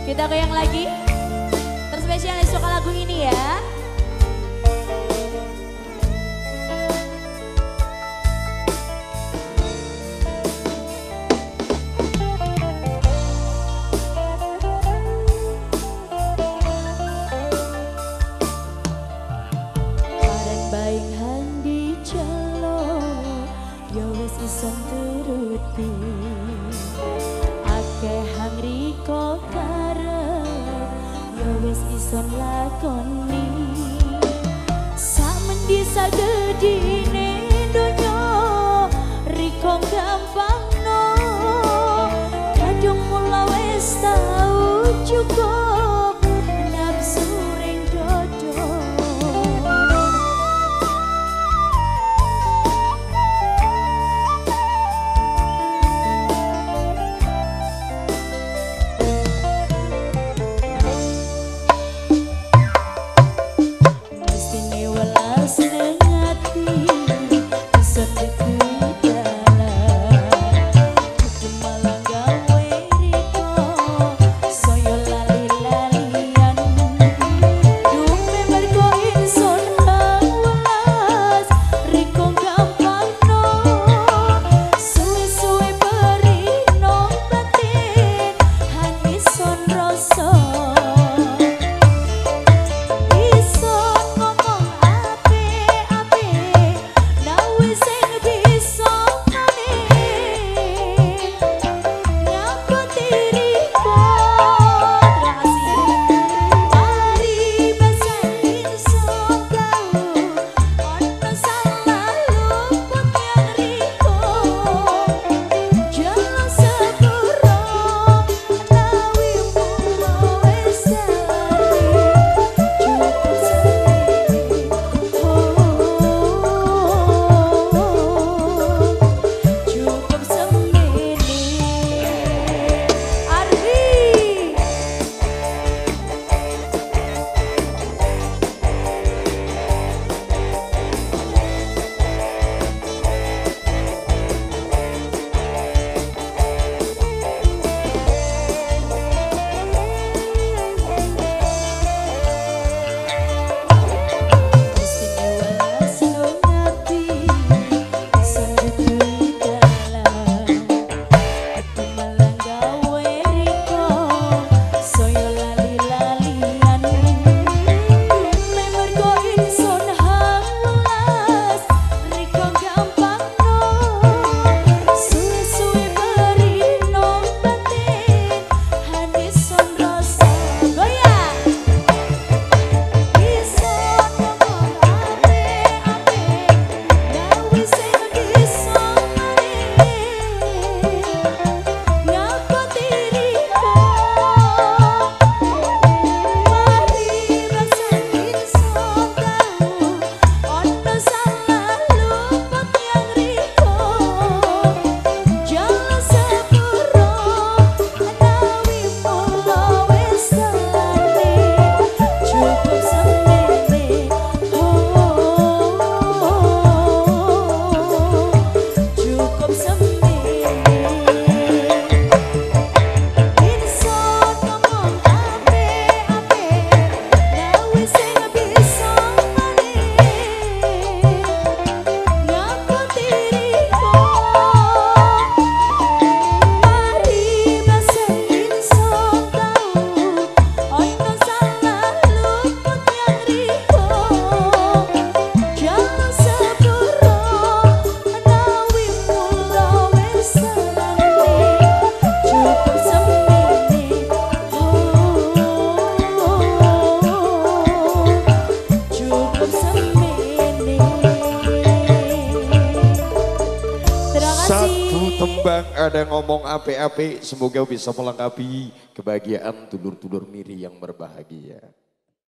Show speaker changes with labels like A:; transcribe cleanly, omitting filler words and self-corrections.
A: Kita goyang lagi. Terspesial yang suka lagu ini ya. Bareng baing handi celo, ya wis ison turuti. Akeh hang riko karep, ya wis ison lakoni. Samendi sagedine donya, riko gampangno. Kadung mula wis tau cukup, nafsu ring dodo.
B: Tembang ada ngomong ape-ape, semoga bisa melengkapi kebahagiaan dulur-dulur Miri yang berbahagia.